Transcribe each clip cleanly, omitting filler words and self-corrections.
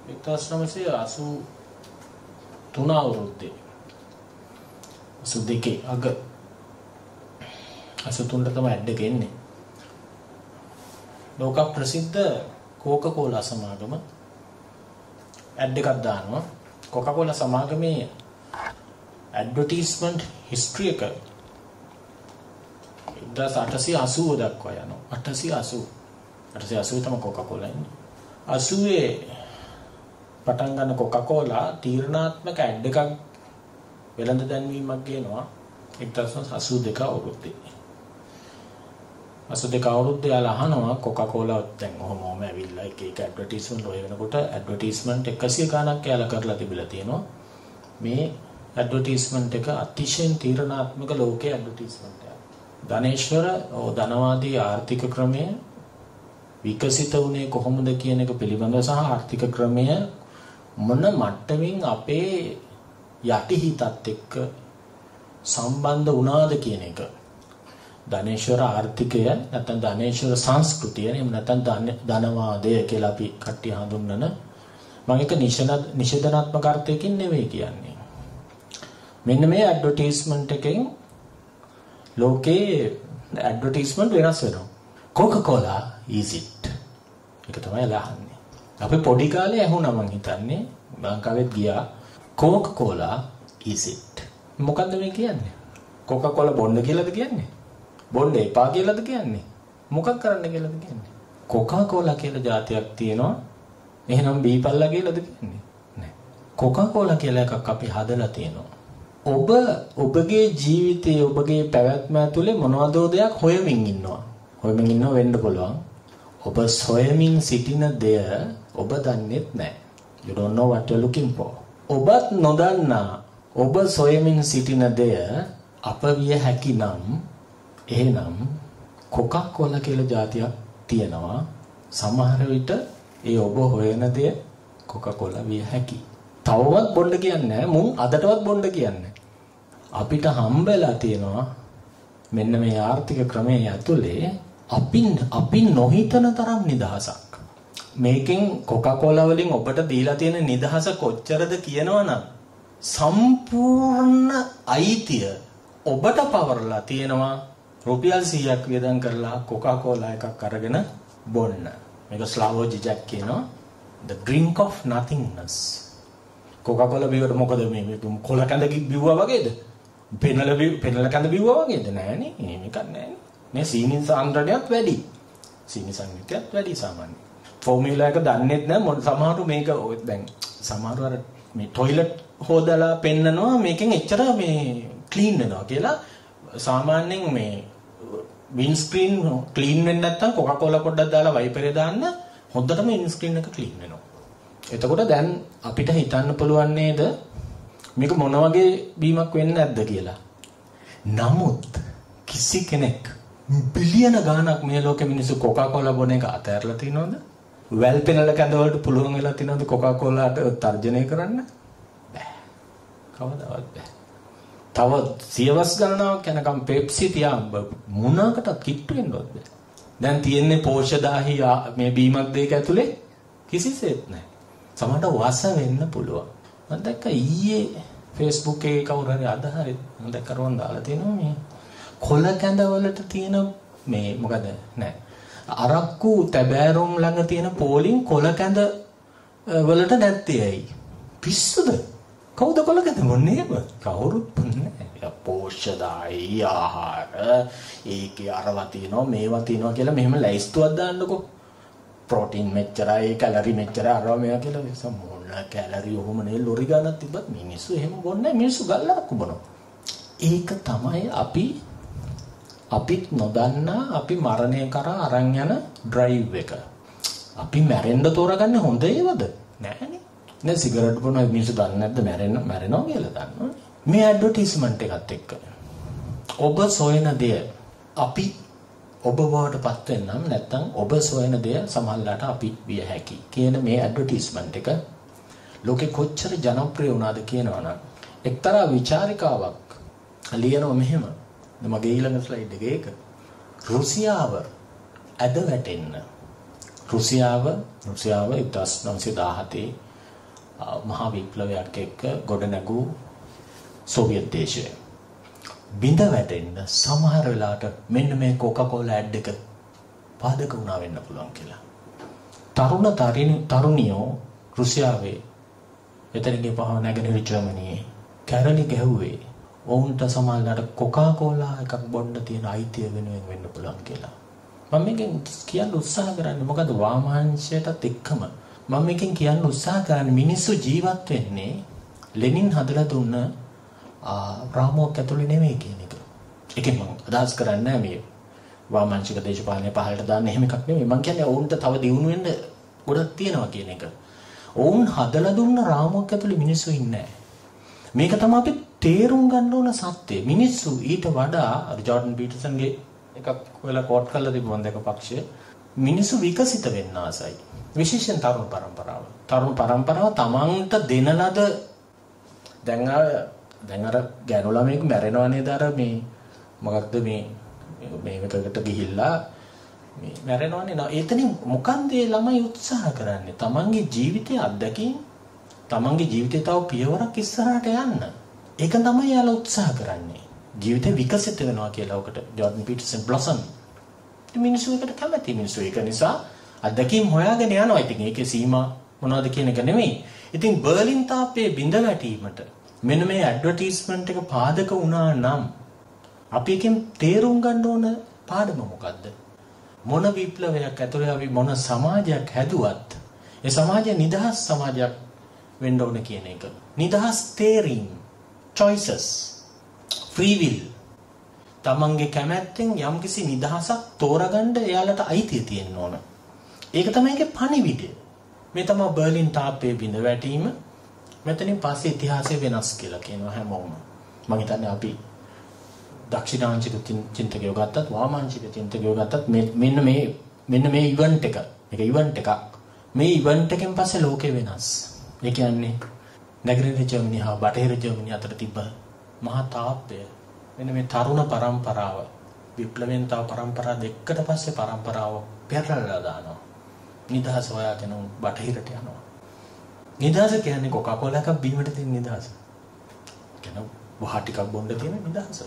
1983 අවුරුද්දේ 82 අග 83ට තමයි ඇඩ් එක එන්නේ. ලෝක ප්‍රසිද්ධ කොකාකෝලා සමාගම ඇඩ් එකක් දානවා. කොකාකෝලා සමාගමේ ඇඩ්වර්ටයිස්මන්ට් හිස්ටරි එක 1880 දක්වා යනවා. 880 තමයි කොකාකෝලා ඉන්නේ. 80 පටන් ගන්න කොකාකෝලා තීරණාත්මක ඇඩ් එකක් වෙළඳ දැන්වීමක් ගේනවා 1982 අවුරුද්දේ. 82 අවුරුද්දේ යාලා අහනවා කොකාකෝලා දැන් ඔහොම ඇවිල්ලා එක ඇඩ්වර්ටයිස්මන්ට් ඔය වෙනකොට ඇඩ්වර්ටයිස්මන්ට් 100 ගණක් යාලා කරලා තිබිලා තියෙනවා. මේ ඇඩ්වර්ටයිස්මන්ට් එක අතිශයින් තීරණාත්මක ලෝකයේ ඇඩ්වර්ටයිස්මන්ට් එකක්. ධනේශ්වර ධනවාදී ආර්ථික ක්‍රමය විකසිත වුණේ කොහොමද කියන එක පිළිබඳව සහ ආර්ථික ක්‍රමය මොන මට්ටමින් අපේ යටිහිතත් එක්ක සම්බන්ධ වුණාද කියන එක. ධනේශ්වර ආර්ථිකය නැත්නම් ධනේශ්වර සංස්කෘතිය එහෙම නැත්නම් ධනවාදය කියලා අපි කට්ටිය හඳුන්වන මම එක නිෂේධනාත්මක අර්ථයකින් නෙවෙයි කියන්නේ. මෙන්න මේ ඇඩ්වර්ටයිස්මන්ට් එකෙන් ලෝකේ ඇඩ්වර්ටයිස්මන්ට් වෙනස් වෙනවා. Coca-Cola is it? ඒක තමයි ලහන්නේ. අපි පොඩි කාලේ ඇහුණා මං හිතන්නේ ලංකාවෙත් ගියා Coca-Cola is it? මොකද්ද මේ කියන්නේ? Coca-Cola බොන්න කියලාද කියන්නේ? බොන්න එපා කියලාද කියන්නේ? මොකක් කරන්න කියලාද කියන්නේ? Coca-Cola කියලා જાතියක් තියෙනවා. එහෙනම් බීපල්ලා කියලාද කියන්නේ? නෑ. Coca-Cola කියලා එකක් අපි හදලා තියෙනවා. ඔබ ඔබගේ ජීවිතයේ ඔබගේ පැවැත්ම ඇතුලේ මොනවදෝ දෙයක් හොයමින් ඉන්නවා. හොයමින් ඉන්නව වෙන්න පුළුවන්. ඔබ සොයමින් සිටින දෙය ඔබ දන්නේත් නැහැ. You don't know what you're looking for. ඔබත් නොදන්නා ඔබ සොයමින් සිටින දෙය අප විය හැකි නම් එහෙනම් Coca-Cola කියලා જાතියක් තියෙනවා. සමහර විට ඒ ඔබ හොයන දෙය Coca-Cola විය හැකි. තවවත් බොන්න කියන්නේ මුන් අදටවත් බොන්න කියන්නේ. අපිට හම්බෙලා තියෙනවා මෙන්න මේ ආර්ථික ක්‍රමයේ ඇතුලේ අපි නොහිතන තරම් නිදහසක්. මේකෙන් Coca-Cola වලින් ඔබට දීලා තියෙන නිදහස කොච්චරද කියනවනම් සම්පූර්ණ අයිතිය ඔබට පවර්ලා තියෙනවා රුපියල් 100ක් වියදම් කරලා Coca-Cola එකක් අරගෙන බොන්න. මේක ස්ලාවෝ ජිජැක් කියනවා the drink of nothingness. Coca-Cola බිව්වට මොකද මේ කොල කැඳ බිව්වා වගේද? පෙනල කැඳ බිව්වා වගේද? නෑනේ. මේක නෑනේ. මේ සීනි සාන්ද්‍රණයත් වැඩි. සීනි සංයුක්තයත් වැඩි සාමාන්‍ය. ෆෝමියුලා එක දන්නෙත් නෑ සමහරු මේක දැන් සමහරු අර මේ টয়ලට් හොදලා පෙන්නනවා මේකෙන් එච්චර මේ ක්ලීන් වෙනවා කියලා. සාමාන්‍යයෙන් මේ වින් ස්ක්‍රීන් ක්ලීන් වෙන්නේ නැත්නම් Coca-Cola පොඩ්ඩක් දාලා වයිපරේ දාන්න හොඳටම වින් ස්ක්‍රීන් එක ක්ලීන් වෙනවා. එතකොට දැන් අපිට හිතන්න පුළුවන් නේද මේක මොන වගේ බීමක් වෙන්නේ නැද්ද කියලා. නමුත් කිසි කෙනෙක් බිලියන ගණනක් මේ ලෝකෙ මිනිස්සු Coca-Cola බොන එක අතහැරලා තියනවද? වැල් පෙනල කැඳ වලට පුළුවන් වෙලා තියනවද Coca-Colaට තර්ජනය කරන්න? බෑ. කවදාවත් බෑ. තව සියවස් ගණනාවක් යනකම් Pepsi තියා මොනකටත් කිට්ටු වෙන්නවත් බෑ. දැන් තියෙන්නේ පෝෂදාහි මේ බීමක් දෙක ඇතුලේ කිසිසේත් නැහැ. සමහරට වස වෙන්න පුළුවන්. මම දැක්ක ඊයේ Facebook එකේ කවුරු හරි අද හරි මම දැක්කරුවන් දාලා තියෙනවා මේ කොළ කැඳ වලට තියෙන මේ මොකද නෑ අරක්කු තැබෑරුම් ළඟ තියෙන පෝලිං කොළ කැඳ වලට නැත්තේ ඇයි පිස්සුද කවුද කොළ කැඳ මොන්නේ එහෙම කවුරුත් නැහැ පෝෂදායි ආහාර ඒකේ අරවා තියෙනවා මේවා තියෙනවා කියලා මෙහෙම ලයිස්තුවක් දාන්නකෝ ප්‍රෝටීන් මෙච්චරයි කැලරි මෙච්චරයි අරවා මේවා කියලා සම්මෝන කැලරි ඔහොම නේ ලොරි ගන්නත් තිබ්බත් මිනිස්සු එහෙම බොන්නේ මිනිස්සු ගල්ලා කුබනවා ඒක තමයි අපිත් නොදන්නා අපි මරණය කරා අරන් යන ඩ්‍රයිව් එක අපි මැරෙන්න තෝරගන්නේ හොඳ ඒවද නෑනේ නේ සිගරට් බොන මිනිස්සු දන්නේ නැද්ද මැරෙනවා කියලා දන්නවනේ මේ ඇඩ්වර්ටයිස්මන්ට් එකත් එක්ක ඔබ සොයන දෙය අපි ඔබ වඩපත් වෙනනම් නැත්නම් ඔබ සොයන දෙය සමහරලාට අපි විය හැකි කියන මේ ඇඩ්වර්ටයිස්මන්ට් එක ලෝකෙ කොච්චර ජනප්‍රිය වුණාද කියනවනම් එක්තරා විචාරිකාවක් ලියනවා මෙහෙම මගේ ඊළඟ ස්ලයිඩ් එකේ ඒක රුසියාව ඇද වැටෙන්න රුසියාව 1917 මහා විප්ලවයක් එක්ක ගොඩනැගූ සෝවියට් දේශය. බිඳ වැටෙන්න සමහර වෙලාවට මෙන්න මේ කොකාකෝලා ඇඩ් එක පාදක වුණා වෙන්න පුළුවන් කියලා. තරුණියෝ රුසියාවේ එතනගේ පහව නැගෙනහිර ජර්මනියේ කැරලි ගැහුවේ ඔවුන්ට සමහරවිට කොකාකෝලා එකක් බොන්න තියෙන අයිතිය වෙනුවෙන් වෙන්න පුළුවන් කියලා. මම මේකෙන් කියන්න උත්සාහ කරන්නේ මොකද වාමාංශයටත් එක්කම මම මේකෙන් කියන්න උත්සාහ කරන්නේ මිනිස්සු ජීවත් වෙන්නේ ලෙනින් හදලා දුන්න රාමුවක් ඇතුළේ නෙමෙයි කියන එක. ඒකෙන් මම අදහස් කරන්නේ මේ වාමාංශික දේශපාලනය පහළට දාන්න එහෙම එකක් නෙමෙයි. මම කියන්නේ ඔවුන්ට තව දියුණු වෙන්න ගොඩක් තියෙනවා කියන එක. ඔවුන් හදලා දුන්න රාමුවක් ඇතුළේ මිනිස්සු ඉන්නේ නැහැ. මේක තමයි අපි තේරුම් ගන්න ඕන සත්‍යය. මිනිස්සු ඊට වඩා ජෝර්ඩන් පීටර්සන්ගේ එකක් වෙලා කෝට් කරලා තිබුණා දෙක පක්ෂය. මිනිස්සු විකසිත වෙන්න ආසයි. විශේෂයෙන් තරුණ පරම්පරාව. තරුණ පරම්පරාව තමන්ට දෙන ලද දැන් අර ගෑනු ළමයෙක් මැරෙනවා නේද අර මේ මොකක්ද මේකට ගිහිල්ලා මේ මැරෙනවනේ නා එතනින් මොකන්ද ඒ ළමයි උත්සාහ කරන්නේ තමන්ගේ ජීවිතයේ අත්දැකීම් තමන්ගේ ජීවිතේ තව පියවරක් ඉස්සරහට යන්න. ඒක තමයි යාලා උත්සාහ කරන්නේ. ජීවිතේ විකසිත වෙනවා කියලා උකට ජෝර්ඩන් පීටර්සන් බ්ලොසම්. මිනිස්සු එකට කැමති මිනිස්සු ඒක නිසා අත්දැකීම් හොයාගෙන යනවා. ඉතින් ඒකේ සීමා මොනවද කියන එක නෙමෙයි. ඉතින් බර්ලින් තාප්පයේ බිඳ වැටීමට මෙන්න මේ ඇඩ්වර්ටයිස්මන්ට් එක පාදක වුණා නම් අපි එකෙන් තේරුම් ගන්න ඕන පාඩම මොකද්ද? මොන විප්ලවයක් ඇතුළේ අපි මොන සමාජයක් හැදුවත් ඒ සමාජය නිදහස් සමාජයක් වෙන්න ඕන කියන එක. නිදහස් තේරීම්, choices, free will. තමන්ගේ කැමැත්තෙන් යම්කිසි නිදහසක් තෝරගන්න එයාලට අයිතිය තියෙන්න ඕන. ඒක තමයි ඒකේ පණිවිඩය. මේ තමයි බර්ලින් තාප්පයේ බිඳ වැටීම. මෙතනින් පස්සේ ඉතිහාසය වෙනස් කියලා කියනවා හැමෝම. මම හිතන්නේ අපි දක්ෂිණාංශික චින්තකයෝ ගත්තත් වාමාංශික චින්තකයෝ ගත්තත් මෙන්න මේ ඉවෙන්ට් එක. මේක ඉවෙන්ට් එකක්. මේ ඉවෙන්ට් එකෙන් පස්සේ ලෝකේ වෙනස්. ඒ කියන්නේ නැගෙනහිර ජර්මනිය හා බටහිර ජර්මනිය අතර තිබ්බ මහා තාප්පය මෙන්න මේ තරුණ පරම්පරාව විප්ලවයෙන් තව පරම්පරා දෙකකට පස්සේ පරම්පරාව පෙරලලා දානවා. නිදහස හොයාගෙන බටහිරට යනවා. නිදහස කියන්නේ කොකාකෝලා එකක් බීමට තියෙන නිදහස. කියන වහ ටිකක් බොන්න තියෙන නිදහස.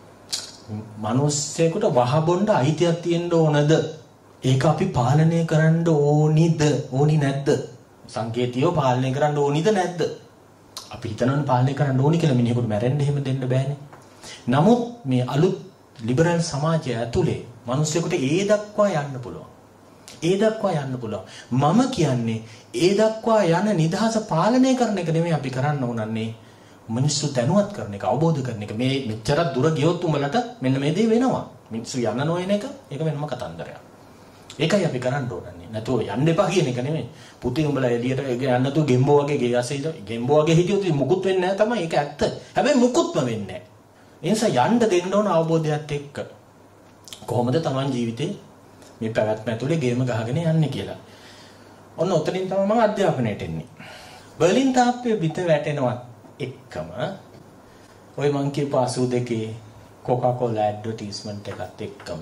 මිනිස්සෙකුට වහ බොන්න අයිතියක් තියෙන්න ඕනද? ඒක අපි පාලනය කරන්න ඕනිද? ඕනි නැද්ද? සංකේතියෝ පාලනය කරන්න ඕනිද නැද්ද? අපි හිතනවනේ පාලනය කරන්න ඕනි කියලා. මිනිහෙකුට මැරෙන්න එහෙම දෙන්න බෑනේ. නමුත් මේ අලුත් ලිබරල් සමාජය ඇතුලේ මිනිස්සුන්ට ඒ දක්වා යන්න පුළුවන්. ඒ දක්වා යන්න පුළුවන්. මම කියන්නේ ඒ දක්වා යන නිදහස පාලනය කරන එක නෙමෙයි අපි කරන්න ඕනන්නේ. මිනිස්සු දැනුවත් කරන එක, අවබෝධ කරන එක. මේ මෙච්චර දුර ගියොත් උඹලට මෙන්න මේ දේ වෙනවා. මිනිස්සු යන්න නොයන එක ඒක වෙනම කතන්දරයක්. ඒකයි අපි කරන්න ඕනන්නේ. නැතුව යන්න එපා කියන එක නෙමෙයි. පුතින් උඹලා එළියට යන්න නැතුව ගෙම්බෝ වගේ ගේ ඇසේ ගෙම්බෝ වගේ හිටියොත් මුකුත් වෙන්නේ නැහැ තමයි. ඒක ඇත්ත. හැබැයි මුකුත්ම වෙන්නේ නැහැ. ඒ නිසා යන්න දෙන්න ඕන අවබෝධයත් එක්ක. කොහොමද Taman ජීවිතේ මේ පැවැත්ම ඇතුලේ ගේම ගහගෙන යන්නේ කියලා. ඔන්න ඔතනින් තමයි මම අධ්‍යාපනයට එන්නේ. බර්ලින් තාප්පයේ පිට වැටෙනවත් එක්කම ওই මං කියපු 82 කොකාකෝලා ඇඩ්වර්ටයිස්මන්ට් එකත් එක්කම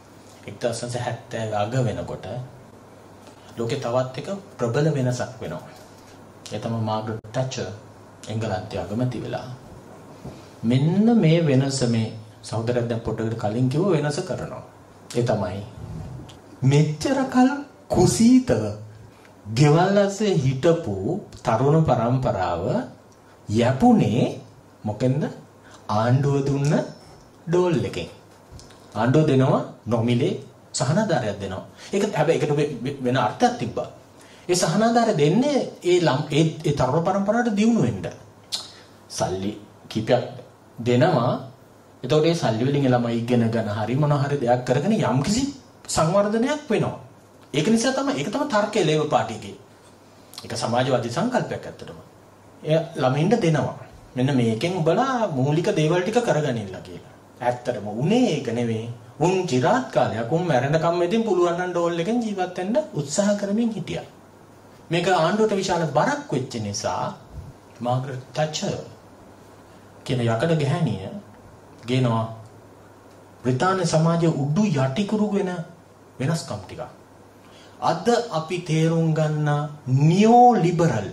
1970 අග වෙනකොට ලෝකේ තවත් එක ප්‍රබල වෙනසක් වෙනවා. ඒ තමයි මාග්‍රට් ටැචර් එංගලන්තයේ අගමැති වෙලා. මෙන්න මේ වෙනස මේ සහෝදරයන් දැන් පොඩ්ඩකට කලින් කිව්ව වෙනස කරනවා. ඒ තමයි මෙච්චර කල කුසීතව ගෙවල් ඇස්සේ හිටපු තරුණ පරම්පරාව යපුනේ මොකෙන්ද? ආණ්ඩුව දුන්න ඩෝල් එකෙන්. ආණ්ඩුව දෙනවා නොමිලේ සහනාධාරයක් දෙනවා. ඒක හැබැයි ඒකට වෙන අර්ථයක් තිබ්බා. ඒ සහනාධාරය දෙන්නේ ඒ තරුණ පරම්පරාවට දියුණු වෙන්න. සල්ලි කීපයක් දෙනවා. එතකොට ඒ සල්ලි වලින් ළමයි ඉගෙන ගන්න හරි මොන හරි දෙයක් කරගෙන යම්කිසි සංවර්ධනයක් වෙනවා. ඒක නිසා තමයි ඒක තමයි තර්කයේ ලේබර් පාර්ටියේ. ඒක සමාජවාදී සංකල්පයක් ඇත්තටම. ඒ ළමයින්ට දෙනවා. මෙන්න මේකෙන් උඹලා මූලික දේවල් ටික කරගනින්න කියලා. ඇත්තටම උනේ ඒක නෙවෙයි. උන් চিරාත් කාලයක් උන් මැරෙනකම් මෙදින් පුළුවන් නම් ඩෝල් එකෙන් ජීවත් වෙන්න උත්සාහ කරමින් හිටියා. මේක ආණ්ඩුවට විශාල බරක් වෙච්ච නිසා මාග්‍රට් ටැචර් කියන යකඩ ගැහණිය ගේනවා බ්‍රිතාන්‍ය සමාජයේ උඩු යටිකුරු වෙන වෙනස්කම් ටික. අද අපි තේරුම් ගන්න නියෝ ලිබරල්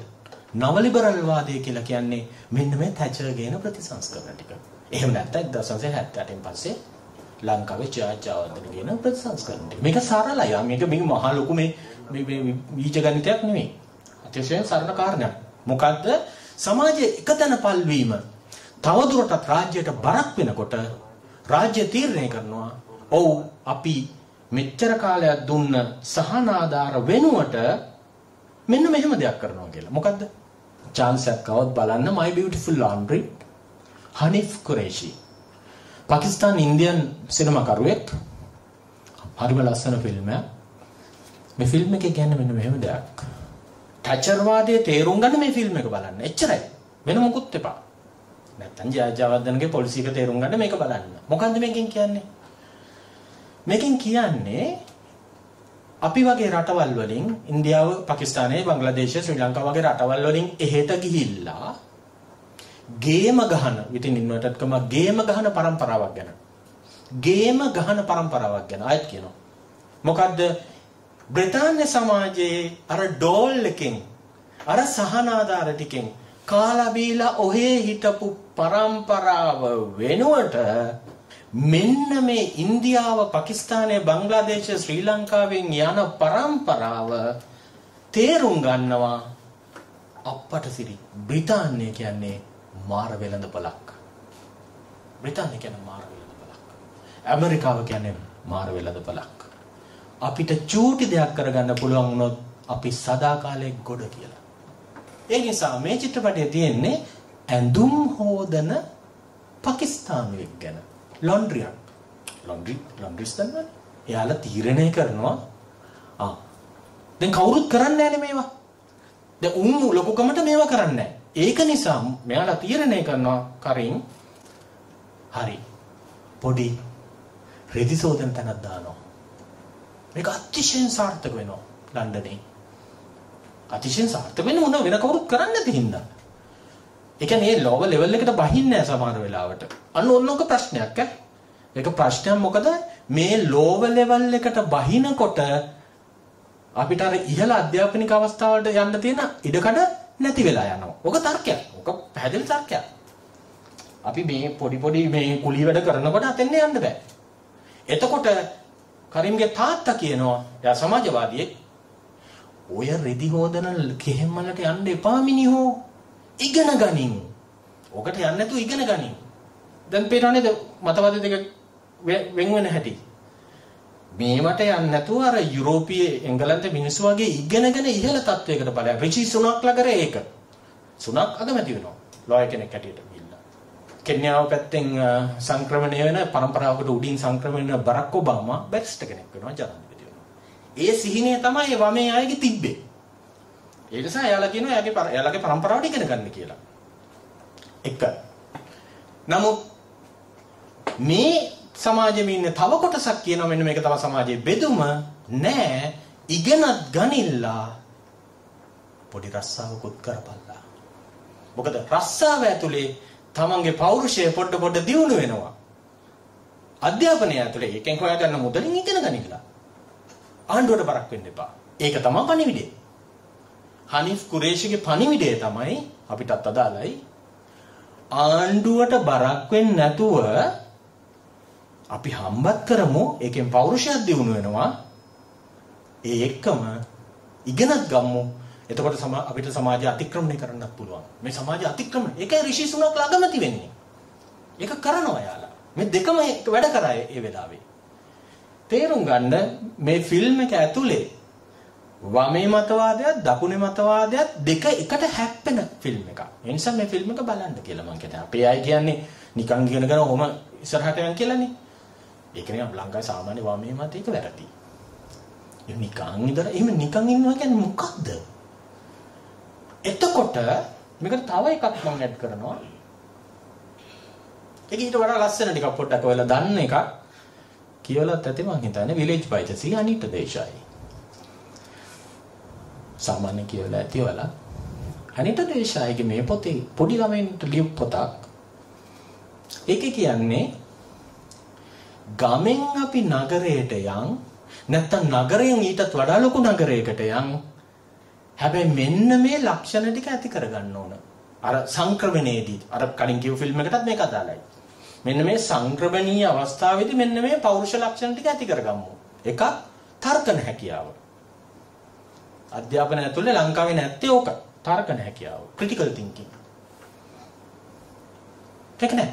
නව ලිබරල් වාදය කියලා කියන්නේ මෙන්න මේ තැචර් ගේන ප්‍රතිසංස්කරණ ටික. එහෙම නැත්නම් 1978න් පස්සේ ලංකාවේ ජයජාවර්ධන කියන ප්‍රතිසංස්කරණ ටික. මේක සරලයි. මේක මහා ලොකු මේ බීජ ගණිතයක් නෙමෙයි. අතිශයින් සරල කාරණයක්. මොකද්ද? සමාජයේ එකතැන පල්වීම තවදුරටත් රාජ්‍යයට බරක් වෙනකොට රාජ්‍ය තීරණය කරනවා ඔව් අපි මෙච්චර කාලයක් දුන්න සහන ආධාර වෙනුවට මෙන්න මෙහෙම දෙයක් කරනවා කියලා. මොකද්ද? chance එකක් આવොත් බලන්න My Beautiful Laundry Hanif Qureshi. Pakistan Indian සිනමා කරුවෙක්. හරිම ලස්සන ෆිල්ම් එකක්. මේ ෆිල්ම් එකේ කියන්නේ මෙන්න මෙහෙම දෙයක්. ටැචර් වාදයේ තේරුම් ගන්න මේ ෆිල්ම් එක බලන්න. එච්චරයි. වෙන මොකුත් එපා. නැත්තම් ජයජාවර්ධනගේ පොලිසියක තේරුම් ගන්න මේක බලන්න. මොකන්ද මේකෙන් කියන්නේ? මේකෙන් කියන්නේ අපි වගේ රටවල් වලින් ඉන්දියාව, පාකිස්තානය, බංග්ලාදේශය, ශ්‍රී ලංකාව වගේ රටවල් වලින් එහෙට ගිහිල්ලා ගේම ගහන විතින් ඉන්වර්ටඩ් කම ගේම ගහන પરම්පරාවක් ගැන. ගේම ගහන પરම්පරාවක් ගැන අයත් කියනවා. මොකද්ද? බ්‍රිතාන්‍ය සමාජයේ අර ඩෝල් එකෙන් අර සහනාධාර ටිකෙන් කාලා බීලා ඔහේ හිටපු પરම්පරාව වෙනුවට මෙන්න මේ ඉන්දියාව, පාකිස්තානය, බංග්ලාදේශය, ශ්‍රී ලංකාවෙන් යන પરම්පරාව තේරුම් ගන්නවා. අපට සිරි බ්‍රිතාන්‍ය කියන්නේ මාර වෙළඳපළක්. බ්‍රිතාන්‍ය කියන්නේ මාර වෙළඳපළක්. ඇමරිකාව කියන්නේ මාර වෙළඳපළක්. අපිට චූටි දෙයක් කරගන්න පුළුවන් වුණොත් අපි සදාකාලේ ගොඩ කියලා. ඒ නිසා මේ චිත්‍රපටයේ තියෙන්නේ ඇඳුම් හොදන පාකිස්තානුවෙක් ගැන. ලොන්ඩ්‍රිස් දන්නවනේ. එයාලා තීරණය කරනවා දැන් කවුරුත් කරන්නේ නැහැනේ මේවා. දැන් උන් ලොකුකමට මේවා කරන්නේ නැහැ. ඒක නිසා මෙයාලා තීරණය කරනවා කරින් හරි පොඩි රෙදි සෝදන තැනක් දානවා. මේක අතිශයින් සාර්ථක වෙනවා ලන්ඩනේ. අතිශයින් සාර්ථක වෙන මොන වෙන කවුරුත් කරන්නේ නැති හින්දා. ඒ කියන්නේ මේ ලෝව ලෙවල් එකට බහින්නේ නැහැ සමහර වෙලාවට. අන්න ඕනක ප්‍රශ්නයක් ඈ. ඒක ප්‍රශ්නයක් මොකද මේ ලෝව ලෙවල් එකට බහිනකොට අපිට අර ඉහළ අධ්‍යාපනික අවස්ථාවලට යන්න තියෙන ඉඩකඩ නැති වෙලා යනවා. ඔක තර්කයක්. ඔක පැහැදිලි තර්කයක්. අපි මේ පොඩි මේ කුලී වැඩ කරනකොට අතෙන්න යන්න බෑ. එතකොට කරිම්ගේ තාත්තා කියනවා එයා සමාජවාදියෙක් ඔය රෙදි හොදන කෙහෙම්මලට යන්න එපා මිනිහෝ. ඉගෙන ගනින්. ඔකට යන්නේ නැතුව ඉගෙන ගනින්. දැන් පේනවනේද මතවාද දෙක වෙන් වෙන හැටි. මේවට යන්නේ නැතුව අර යුරෝපීය එංගලන්තේ මිනිස්සු වගේ ඉගෙනගෙන ඉහළ තත්වයකට බලය. රිචි සුනක්ලා කරේ ඒක. සුනක් අගමැති වෙනවා. ලෝය කෙනෙක් හැටියට ගිහිල්ලා. කෙන්යාව පැත්තෙන් සංක්‍රමණය වෙන પરම්පරාවකට උඩින් සංක්‍රමණය වෙන බරක් ඔබාමා බැරිස්ටර් කෙනෙක් වෙනවා ජනාධිපති වෙනවා. ඒ සිහිනය තමයි වමේ අයගේ තිබ්බේ. ඒ නිසා එයාලා කියනවා එයාලගේ પરම්පරාවට ඉගෙන ගන්න කියලා. එක. නමුත් මේ සමාජෙම ඉන්න තව කොටසක් කියනවා මෙන්න මේක තව සමාජයේ බෙදුම නෑ ඉගෙනත් ගනිල්ලා පොඩි රස්සාවකුත් කරපල්ලා. මොකද රස්සාව ඇතුලේ තමන්ගේ පෞරුෂය පොඩ දියුණු වෙනවා. අධ්‍යාපනය ඇතුලේ එකෙන් හොයාගන්න මුදලින් ඉගෙන ගනිලා. ආණ්ඩුවට බරක් වෙන්න එපා. ඒක තමයි පණිවිඩය. හනීෆ් කුරේෂිගේ පණිවිඩය තමයි අපිටත් අදාළයි. ආණ්ඩුවට බරක් වෙන්නේ නැතුව අපි හම්බත් කරමු. ඒකෙන් පෞරුෂයක් දියුණු වෙනවා. ඒ එක්කම ඉගෙනත් ගමු. එතකොට අපිට සමාජය අතික්‍රමණය කරන්නත් පුළුවන්. මේ සමාජය අතික්‍රමණය. ඒකයි ඍෂි සුනක් ළඟමති වෙන්නේ. ඒක කරනවා යාලා. මේ දෙකම වැඩ කරා ඒ වෙලාවේ. තේරුම් ගන්න මේ ෆිල්ම් එක ඇතුලේ වමේ මතවාදයක් දකුණේ මතවාදයක් දෙක එකට හැප්පෙන ෆිල්ම් එකක්. ඒ නිසා මේ ෆිල්ම් එක බලන්න කියලා මම කියන්නේ. අපේ අය කියන්නේ නිකන් ඉගෙනගෙන ඔහම ඉස්සරහට යන් කියලානේ. ඒක නේ ලංකාවේ සාමාන්‍ය වමේ මතයක වැරදි. ඒ නිකන් ඉඳලා එහෙම නිකන් ඉන්නවා කියන්නේ මොකක්ද? එතකොට මේකට තව එකක් මම ඇඩ් කරනවා. ඒක ඊට වඩා ලස්සන ටිකක් පොඩ්ඩක් ඔයාලා දන්න එකක්. කියවලත් ඇති මම හිතන්නේ විලේජ් බයි ද සී අනිත් දේශයි. සාමාන්‍ය කියලා ඇති ඔයාලා. අනිත් දේශයිගේ මේ පොතේ පොඩි ළමයින්ට ලියපු පොතක්. ඒකේ කියන්නේ ගමෙන් අපි නගරයට යන් නැත්තම් නගරයෙන් ඊටත් වඩා ලොකු නගරයකට යන් හැබැයි මෙන්න මේ ලක්ෂණ ටික ඇති කරගන්න ඕන. අර සංක්‍රමණයේදී අර කලින් කියපු ෆිල්ම් එකටත් මේක අදාළයි. මෙන්න මේ සංක්‍රමණීය අවස්ථාවේදී මෙන්න මේ පෞරුෂ ලක්ෂණ ටික ඇති කරගමු. එකක් තර්කන හැකියාව. අධ්‍යාපනය ඇතුලේ ලංකාවේ නැත්තේ ඕක. තර්කන හැකියාව. Critical thinking. ඒක නෑ.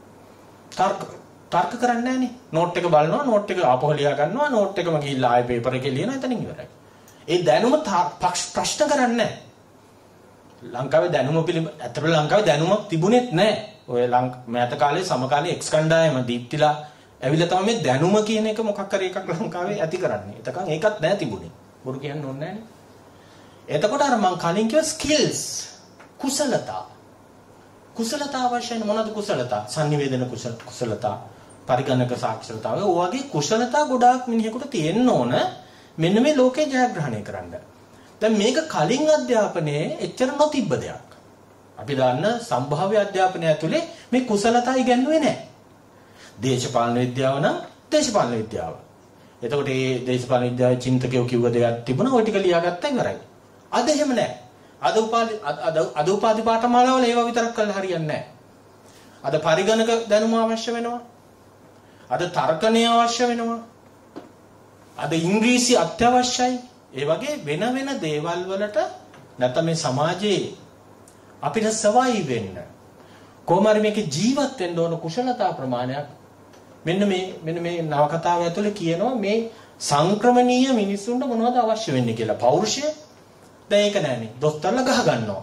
තර්ක කරන්නේ නැහනේ. නෝට් එක බලනවා, නෝට් එක ආපහු ලියා ගන්නවා, නෝට් එකම ගිහිල්ලා ආයෙ පේපර් එකේ ලියනවා, එතනින් ඉවරයි. ඒ දැනුම ප්‍රශ්න කරන්නේ නැහැ. ලංකාවේ දැනුම පිළිබඳ ඇත්තට ලංකාවේ දැනුමක් තිබුණෙත් නැහැ. ඔය මෑත කාලේ සමකාලීන එක්ස් කණ්ඩායම දීප්තිලා ඇවිල්ලා තමයි මේ දැනුම කියන එක මොකක් හරි එකක් ලංකාවේ ඇති කරන්නේ. එතකන් ඒකත් නැහැ තිබුණේ. බොරු කියන්න ඕනේ නැහනේ. එතකොට අර මං කලින් කිව්ව ස්කිල්ස් කුසලතා. කුසලතා අවශ්‍යයි. මොනවද කුසලතා? sannivedana කුසලතා, පරිගණක සාක්ෂරතාවය. ඔය වගේ කුසලතා ගොඩාක් මිනිහෙකුට තියෙන්න ඕන මෙන්න මේ ලෝකේ ජයග්‍රහණය කරන්න. දැන් මේක කලින් අධ්‍යාපනයේ එච්චර නොතිබ්බ දෙයක්. අපි දන්න සම්භාව්‍ය අධ්‍යාපනය ඇතුලේ මේ කුසලතා ඉගෙනුවේ නැහැ. දේශපාලන විද්‍යාව නම් දේශපාලන විද්‍යාව. එතකොට මේ දේශපාලන විද්‍යාවේ චින්තකයෝ කිව්ව දේවල් තිබුණා. ওই ටික ලියාගත්තා ඉවරයි. අද එහෙම නැහැ. අද උපාධි පාඨමාලාවල ඒවා විතරක් කරලා හරියන්නේ නැහැ. අද පරිගණක දැනුම අවශ්‍ය වෙනවා. අද තර්කණය අවශ්‍ය වෙනවා. අද ඉංග්‍රීසි අත්‍යවශ්‍යයි. ඒ වගේ වෙන වෙන දේවල් වලට නැත්නම් මේ සමාජයේ අපිට සවයි වෙන්න කොහොම හරි මේකේ ජීවත් වෙන්න ඕන කුසලතා ප්‍රමාණයක් මෙන්න මේ නවකතාව ඇතුලේ කියනවා මේ සංක්‍රමණීය මිනිස්සුන්ට මොනවද අවශ්‍ය වෙන්නේ කියලා. පෞරුෂය දැන් ඒක නෑනේ. දොස්තරලා ගහ ගන්නවා.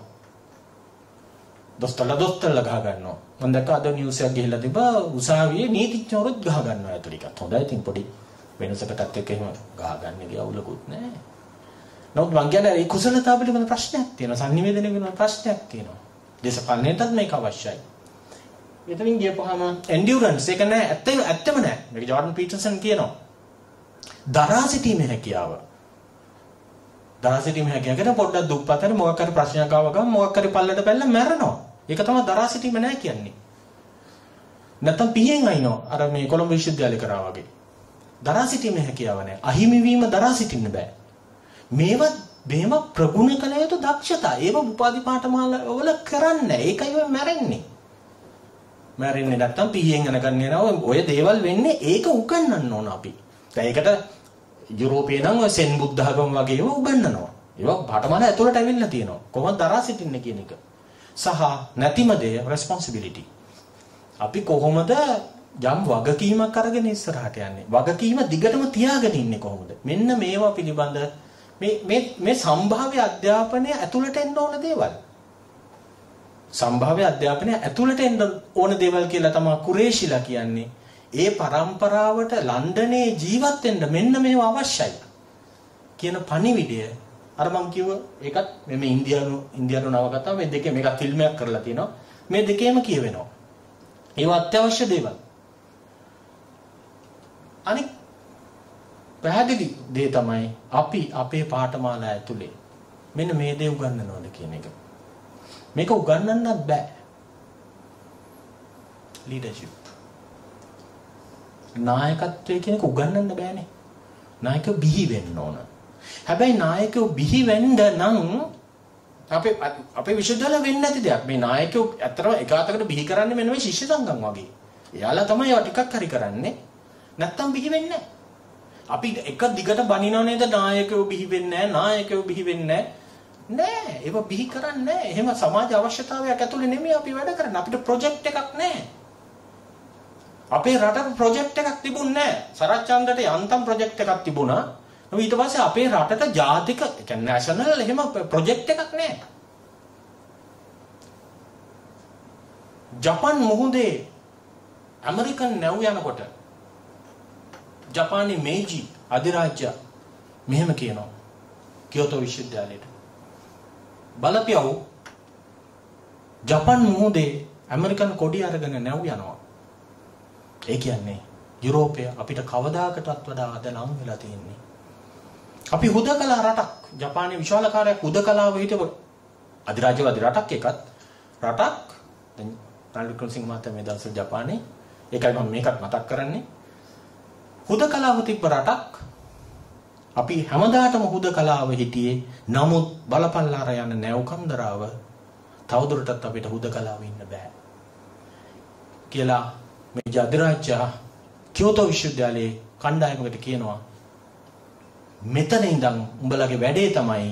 දොස්තරලා ගහ ගන්නවා. මම දැක්ක අද නිවුස් එකක් ගිහිල්ලා තිබ්බා උසාවියේ නීතිඥවරුත් ගහ ගන්නවා ඇතුළේ එකත්. හොඳයි ඉතින් පොඩි වෙනසකටත් එක්ක එහෙම ගහ ගන්න ගිය අවුලකුත් නෑ. නමුත් මං කියන්නේ ඒ කුසලතාව පිළිබඳ ප්‍රශ්නයක් තියෙනවා. sannivedana පිළිබඳ ප්‍රශ්නයක් තියෙනවා. දේශපාලනයටත් මේක අවශ්‍යයි. එතනින් ගියපුවාම endurance ඒක නෑ. ඇත්තම නෑ. මේක ජෝර්ඩන් පීටර්සන් කියනවා. දරා සිටීමේ හැකියාව. දරා සිටීමේ හැකියාව කියන පොඩ්ඩක් දුප්පතට මොකක් හරි ප්‍රශ්නයක් ආව ගමන් මොකක් හරි පල්ලට පැල්ල මැරෙනවා. ඒක තමයි දරා සිටීම නෑ කියන්නේ. නැත්තම් පිහින් අයිනෝ අර මේ කොළඹ විශ්වවිද්‍යාලේ කරා වගේ. දරා සිටීමේ හැකියාව නෑ. අහිමි වීම දරා සිටින්න බෑ. මේව ප්‍රගුණ කළ යුතු දක්ෂතා. ඒව උපාධි පාඨමාලාවල කරන්නේ. ඒකයි ඔය මැරෙන්නේ. මැරෙන්නේ නැත්තම් පිහින් යනකන්නේ නෝ ඔය දේවල් වෙන්නේ ඒක උගන්වන්න ඕන අපි. දැන් ඒකට යුරෝපයේ නම් ඔය සෙන් බුද්ධඝම වගේ ඒවා උගන්වනවා. ඒවා පාඨමාලා ඇතුළට ඇවිල්ලා තියෙනවා. කොහොමද දරා සිටින්නේ කියන එක. සහ නැතිම දේ responsibility. අපි කොහොමද යම් වගකීමක් අරගෙන ඉස්සරහට යන්නේ? වගකීම දිගටම තියාගෙන ඉන්නේ කොහොමද? මෙන්න මේවා පිළිබඳ මේ සම්භාව්‍ය අධ්‍යාපනය ඇතුළට එන්න ඕන දේවල්. සම්භාව්‍ය අධ්‍යාපනය ඇතුළට එන්න ඕන දේවල් කියලා තමයි කුරේෂිලා කියන්නේ. ඒ પરම්පරාවට ලන්ඩනේ ජීවත් වෙන්න මෙන්න මේවා අවශ්‍යයි කියන පණිවිඩය අර මං කිව්ව ඒකත් මේ ඉන්දියානු නවකතාව මේ දෙකේ මේක ෆිල්ම් එකක් කරලා තියෙනවා. මේ දෙකේම කියවෙනවා. ඒවා අත්‍යවශ්‍ය දේවල්. අනික පැහැදිලි දේ තමයි අපි අපේ පාඨමාලා ඇතුලේ මෙන්න මේ දේ උගන්වනවද කියන එක. මේක උගන්වන්නත් බෑ. ලීඩර්ෂිප්. නායකත්වයේ කියන එක උගන්වන්න බෑනේ. නායකයෝ බිහි වෙන්න ඕන. හැබැයි නායකයෝ බිහි වෙන්න නම් අපේ විශ්වවිද්‍යාල වෙන්නේ නැති දෙයක්. මේ නායකයෝ ඇත්තටම එක අතකට බිහි කරන්නේ මෙන්න මේ ශිෂ්‍ය සංගම් වගේ. එයාලා තමයි ඒවා ටිකක් හරි කරන්නේ. නැත්තම් බිහි වෙන්නේ නැහැ. අපි එක දිගට බනිනව නේද නායකයෝ බිහි වෙන්නේ නැහැ නායකයෝ බිහි වෙන්නේ නැහැ ඒව බිහි කරන්නේ නැහැ. එහෙම සමාජ අවශ්‍යතාවයක් ඇතුලේ නෙමෙයි අපි වැඩ කරන්නේ. අපිට ප්‍රොජෙක්ට් එකක් නැහැ. අපේ රටට ප්‍රොජෙක්ට් එකක් තිබුණේ නැහැ. සරච්චන්දට යන්තම් ප්‍රොජෙක්ට් එකක් තිබුණා. ඊට පස්සේ අපේ රටට ජාතික කියන්නේ නැෂනල් එහෙම ප්‍රොජෙක්ට් එකක් නැහැ. ජපාන් මුහුදේ ඇමරිකන් නැව් යනකොට ජපානයේ මේජි අධිරාජ්‍ය මෙහෙම කියනවා කියෝතෝ විශ්වවිද්‍යාලයට බලපියව ජපාන් මුහුදේ ඇමරිකන් කොඩි අරගෙන නැව් යනවා. ඒ කියන්නේ යුරෝපය අපිට කවදාකටවත් වඩා අද ලං වෙලා තියෙන්නේ. අපි හුදකලා රටක් ජපානයේ විශාලකාරයක් හුදකලාව හිටපු අධිරාජ්‍යවාදී රටක් එකත් රටක් දැන් රනිල් වික්‍රමසිංහ මහතා මේ දවස්වල ජපානයේ ඒකයි මම මේකත් මතක් කරන්නේ. හුදකලාව තිබ්බ රටක් අපි හැමදාටම හුදකලාව හිටියේ. නමුත් බලපල්ලාර යන නැවකන්දරාව තවදුරටත් අපිට හුදකලාව ඉන්න බෑ. කියලා මේ ජාතිරාජ්‍ය කියෝතෝ විශ්වවිද්‍යාලයේ කණ්ඩායමකට කියනවා මෙතන ඉඳන් උඹලගේ වැඩේ තමයි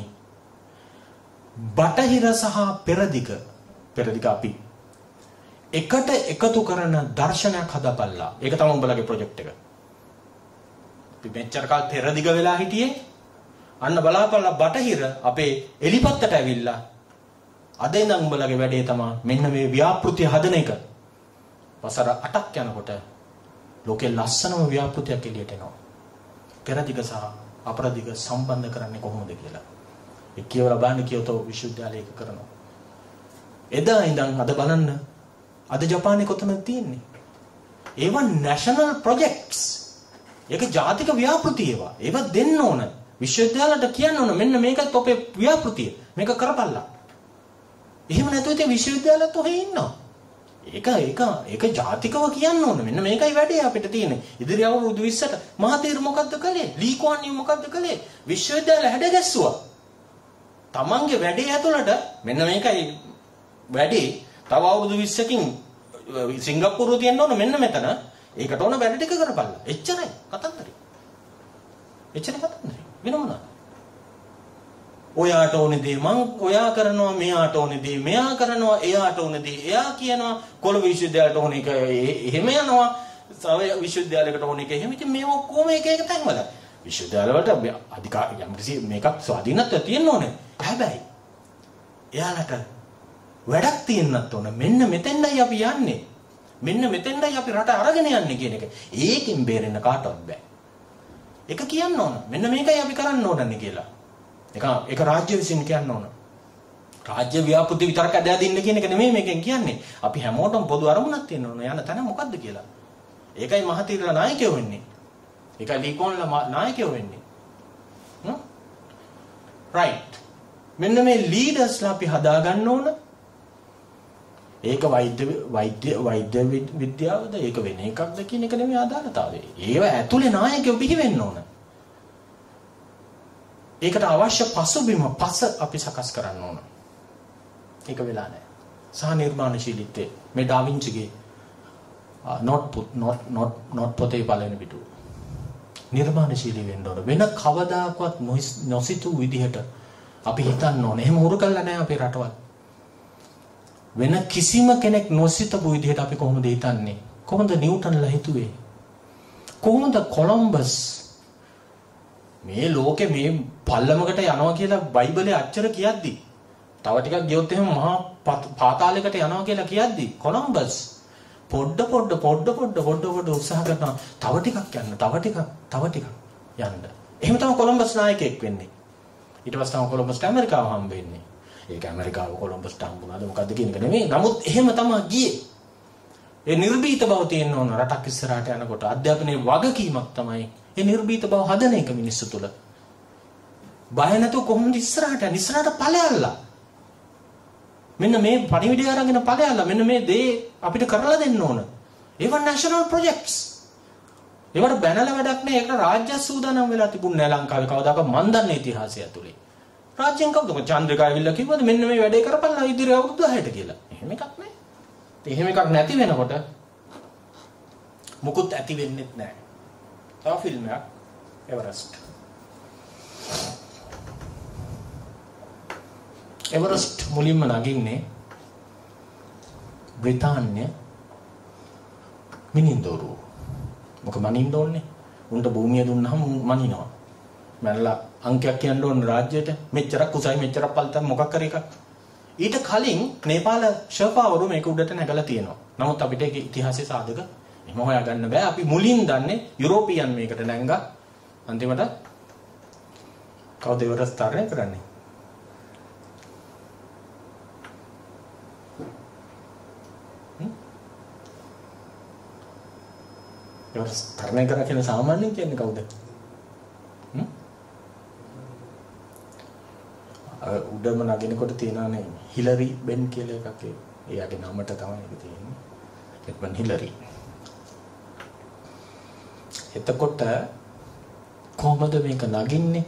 බටහිර සහ පෙරදිග අපි එකට එකතු කරන දර්ශනයක් හදපල්ලා. ඒක තමයි උඹලගේ ප්‍රොජෙක්ට් එක. අපි මෙච්චර කාල පෙරදිග වෙලා හිටියේ. අන්න බලාපල්ලා බටහිර අපේ එලිපත්තට ඇවිල්ලා අද ඉඳන් උඹලගේ වැඩේ තමයි මෙන්න මේ ව්‍යාපෘතිය හදන එක. වසර 8ක් යනකොට ලෝකේ ලස්සනම ව්‍යාපෘතියක් එළියට එනවා. පෙරදිග සහ අපරදිග සම්බන්ධ කරන්නේ කොහොමද කියලා. ඒ කියවලා බලන්න කියෝතෝ විශ්වවිද්‍යාලයක කරනවා. එදා ඉඳන් අද බලන්න අද ජපානයේ කොතනද තියෙන්නේ? ඒවා නැෂනල් ප්‍රොජෙක්ට්ස්. ඒක ජාතික ව්‍යාපෘති ඒවා. ඒවා දෙන්න ඕන. විශ්වවිද්‍යාලයට කියන්න ඕන මෙන්න මේකත් ඔපේ ව්‍යාපෘතිය. මේක කරපල්ලා. එහෙම නැතුව ඉතින් විශ්වවිද්‍යාලයත් ඔහේ ඉන්නවා. ඒක ජාතිකව කියන්න ඕන. මෙන්න මේකයි වැඩේ අපිට තියෙන්නේ. ඉදිරි අවුරුදු 20ට මහතීර මොකද්ද කළේ? ලී කුවන් යූ මොකද්ද කළේ? විශ්වවිද්‍යාල හැඩගැස්සුවා. තමන්ගේ වැඩේ ඇතුළට මෙන්න මේකයි වැඩේ. තව අවුරුදු 20කින් සිංගප්පූරුව තියන්න ඕන මෙන්න මෙතන. ඒකට ඕන වැඩ ටික කරපල්ලා. එච්චරයි කතන්දරේ. එච්චරයි කතන්දරේ. වෙන මොනවද? ඔයාට ඕනේ දේ මං ඔයා කරනවා, මෙයාට ඕනේ දේ මෙයා කරනවා, එයාට ඕනේ දේ එයා කියනවා. කොළඹ විශ්වවිද්‍යාලයට ඕනේ එක එහෙම යනවා. සව විශ්වවිද්‍යාලයකට ඕනේ එක එහෙම. ඉතින් මේ ඔක්කොම එක තැන්වල. විශ්වවිද්‍යාලවලට අධිකාරිය යම්කිසි මේකක් ස්වාධීනත්වය තියෙන්න ඕනේ. හැබැයි එයාලට වැඩක් තියෙන්නත් ඕන. මෙන්න මෙතෙන්දයි අපි යන්නේ. මෙන්න මෙතෙන්දයි අපි රට අරගෙන යන්නේ කියන එක. ඒකෙන් බේරෙන්න කාටවත් බෑ. ඒක කියන්න ඕන. මෙන්න මේකයි අපි කරන්න ඕනන්නේ කියලා. ඒක රාජ්‍ය විසින් කියන්න ඕන. රාජ්‍ය ව්‍යාපෘති විතරක් අදදින්න කියන එක නෙමෙයි මේකෙන් කියන්නේ. අපි හැමෝටම පොදු අරමුණක් තියෙන්න ඕන. යන තැන මොකද්ද කියලා. ඒකයි මහතීරලා නායකයෝ වෙන්නේ. ඒකයි ලීකොන්ලා නායකයෝ වෙන්නේ. right. මෙන්න මේ ලීඩර්ස්ලා අපි හදා ගන්න ඕන. ඒක වෛද්‍ය විද්‍යාවද ඒක වෙන එකක්ද කියන එක නෙමෙයි අදාළතාවය. ඒව ඇතුලේ නායකයෝ බිහි වෙන්න ඕන. ඒකට අවශ්‍ය පසුබිම අපි සකස් කරන්න ඕන. ඒක වෙලා නැහැ. සහ නිර්මාණශීලීත්වය මේ ඩා වින්චිගේ not පොතේ පළවෙනි පිටුව. නිර්මාණශීලී වෙන්න ඕන. වෙන කවදාකවත් නොසිතූ විදිහට අපි හිතන්න ඕනේ. එහෙම උරු කළා නැහැ අපේ රටවල්. වෙන කිසිම කෙනෙක් නොසිතපු විදිහට අපි කොහොමද හිතන්නේ? කොහොමද නිව්ටන්ලා හිතුවේ? කොහොමද කොලම්බස් මේ ලෝකේ මේ පල්ලමකට යනවා කියලා බයිබලයේ අච්චර කියද්දි තව ටිකක් ගියොත් එහෙම මහා පාතාලයකට යනවා කියලා කියද්දි කොලම්බස් පොඩ්ඩ උත්සාහ කරනවා තව ටිකක් යන්න. එහෙම තමයි කොලම්බස් නායකයෙක් වෙන්නේ. ඊට පස්සේ තමයි කොලම්බස්ට ඇමරිකාව හම්බ වෙන්නේ. ඒක ඇමරිකාව කොලම්බස්ට හම්බුණාද මොකද්ද කියන එක නෙමෙයි. නමුත් එහෙම තමයි ගියේ. ඒ නිර්භීත බව තියෙන්න ඕන රටක් ඉස්සරහට යනකොට. අධ්‍යාපනයේ වගකීමක් තමයි ඒ නිර්භීත බව හදන එක මිනිස්සු තුළ. බය නැතුව කොහොමද ඉස්සරහට යන්නේ? ඉස්සරහට ඵලයල්ලා. මෙන්න මේ පණිවිඩය අරගෙන ඵලයල්ලා. මෙන්න මේ දේ අපිට කරලා දෙන්න ඕන. ඒවා නැෂනල් ප්‍රොජෙක්ට්ස්. ඒවට බැනලා වැඩක් නෑ. ඒකට රාජ්‍ය සූදානම් වෙලා තිබුණේ නෑ ලංකාවේ කවදාකවත් මන් දන්නේ ඉතිහාසය ඇතුලේ. රාජ්‍යයෙන් කවුද චන්ද්‍රිකා ඇවිල්ලා කිව්වද මෙන්න මේ වැඩේ කරපළා ඉදිරි අවුරුදු 10ට කියලා. එහෙම එකක් නෑ. එහෙම එකක් නැති වෙනකොට මුකුත් ඇති වෙන්නේ නැහැ. තව ෆිල්ම් එකක් එවරස්ට්. එවරස්ට් මුලින්ම නගින්නේ බ්‍රිතාන්‍ය මිනින්දෝරුව. මොකද මනින්න ඕනේ. උන්ට භූමිය දුන්නාම මනිනවා. මැරලා අංකයක් කියන්න ඕන රාජ්‍යයට මෙච්චරක් උසයි මෙච්චරක් පල්තම් මොකක් කර එකක්. ඊට කලින් නේපාල ශර්පාවරු මේක උඩට නැගලා තියෙනවා. නමුත් අපිට ඒක ඉතිහාසයේ සාධක එහෙම හොයාගන්න බෑ. අපි මුලින් දන්නේ යුරෝපියන් මේකට නැංගා. අන්තිමට කවුද එවරස්ට් තරණය කරන්නේ? එවරස්ට් තරණය කරා කියන සාමාන්‍යයෙන් කියන්නේ කවුද? උඩම නගිනකොට තියෙනවානේ හිලරි බෙන් කියලා එකක්. එයාගේ නමට තමයි ඒක තියෙන්නේ. Edmund Hillary. එතකොට කොහොමද මේක නගින්නේ?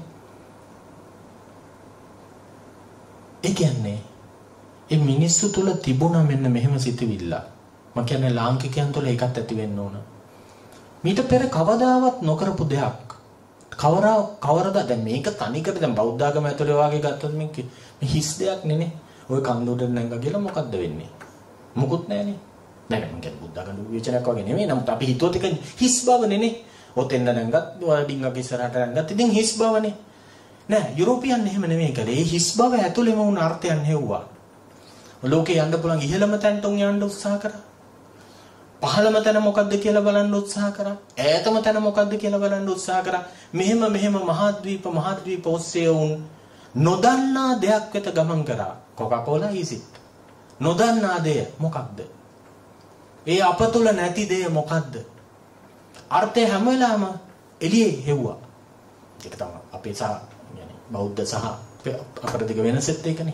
ඒ කියන්නේ ඒ මිනිස්සු තුල තිබුණා මෙන්න මෙහෙම සිතුවිල්ල. මම කියන්නේ ලාංකිකයන් තුල ඒකත් ඇති වෙන්න ඕන. මීට පෙර කවදාවත් නොකරපු දෙයක්. කවරද දැන් මේක තනිකර දැන් බෞද්ධ ආගම ඇතුලේ වාගේ ගත්තොත් මේ හිස් දෙයක් නෙනේ. ඔය කන්දුඩෙන් නැංගා කියලා මොකද්ද වෙන්නේ? මොකුත් නැහනේ. නෑ මම කියන්නේ බුද්ධ ආගම විචනයක් වගේ නෙමෙයි. නමුත් අපි හිතුවොත් එක හිස් බව නෙනේ. ඔතෙන් නැංගත් ඩිංගක් ඉස්සරහට නැංගත් ඉතින් හිස් බවනේ. නෑ යුරෝපියන් එහෙම නෙමෙයි කලේ. ඒ හිස් බව ඇතුලේම වුණ අර්ථයන් හෙව්වා. ලෝකේ යන්න පුළුවන් ඉහළම තැනට උන් යන්න උත්සාහ කරා. පහළම තැන මොකද්ද කියලා බලන්න උත්සාහ කරා. ඈතම තැන මොකද්ද කියලා බලන්න උත්සාහ කරා. මෙහෙම මහද්වීප ඔස්සේ උන් නොදන්නා දෙයක් වෙත ගමන් කරා. කොකාකෝලා ඊසිත්. නොදන්නා දෙය මොකක්ද? ඒ අප තුල නැති දෙය මොකද්ද? අර්ථය හැම වෙලාවම එළියේ හෙව්වා. ඒක තමයි අපේ සහ බෞද්ධ සහ අපර දෙක වෙනසෙත් ඒකනේ.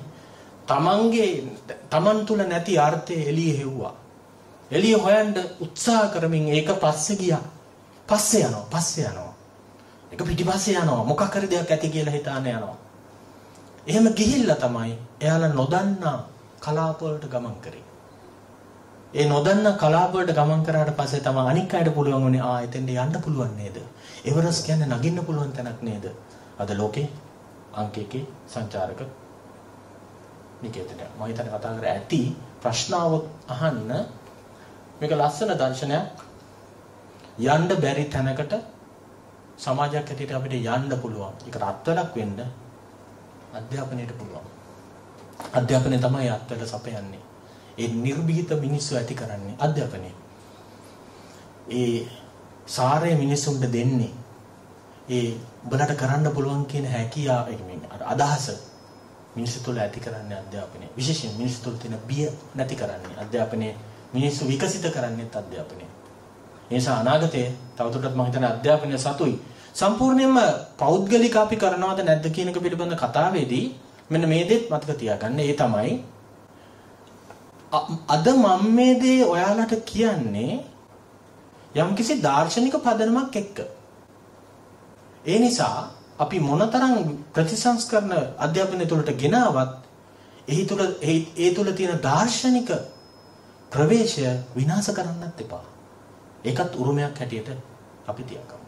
තමන් තුල නැති අර්ථය එළියේ හෙව්වා. එළිය හොයන්න උත්සාහ කරමින් ඒක පස්සේ ගියා. පස්සේ යනවා. ඒක පිටිපස්සේ යනවා. මොකක් හරි දෙයක් ඇති කියලා හිතාන යනවා. එහෙම ගිහිල්ලා තමයි එයාලා නොදන්නා කලාප වලට ගමන් කරේ. ඒ නොදන්නා කලාප වලට ගමන් කරාට පස්සේ තමයි අනික් අයට පුළුවන් වුණේ එතෙන්ට යන්න පුළුවන් නේද? එවරස් කියන්නේ නගින්න පුළුවන් තැනක් නේද? අද ලෝකේ අංක 1 සංචාරක නිකේතන මම හිතන්නේ කතා කර ඇති ප්‍රශ්නාවත් අහන්න මේක ලස්සන දර්ශනයක්. යන්න බැරි තැනකට සමාජයක් හැටියට අපිට යන්න පුළුවන්. ඒකට අත්වලක් වෙන්න අධ්‍යාපනයට පුළුවන්. අධ්‍යාපනය තමයි අත්වල සපයන්නේ. ඒ නිර්භීත මිනිස්සු ඇති කරන්නේ අධ්‍යාපනය. ඒ සාරය මිනිසුන්ට දෙන්නේ. ඒ උඹලට කරන්න පුළුවන් කියන හැකියාව අදහස මිනිස්සු තුළ ඇති කරන්නේ අධ්‍යාපනය. විශේෂයෙන් මිනිස්සු තුළ තියෙන බිය නැති කරන්නේ අධ්‍යාපනය. මිනිස්සු විකසිත කරන්නේත් අධ්‍යාපනය. ඒ නිසා අනාගතයේ තවදුරටත් මම හිතන්නේ අධ්‍යාපනය සතුයි. සම්පූර්ණයෙන්ම පෞද්ගලික අපි කරනවද නැද්ද කියන එක පිළිබඳ කතාවේදී මෙන්න මේ දෙත් මතක තියාගන්න. ඒ තමයි අද මම මේ දේ ඔයාලට කියන්නේ යම්කිසි දාර්ශනික පදනමක් එක්ක. ඒ නිසා අපි මොනතරම් ප්‍රතිසංස්කරණ අධ්‍යාපනය තුළට ගෙනාවත් ඒ තුළ තියෙන දාර්ශනික ප්‍රවේශය විනාශ කරන්නත් එපා. ඒකත් උරුමයක් හැටියට අපි තියාගමු.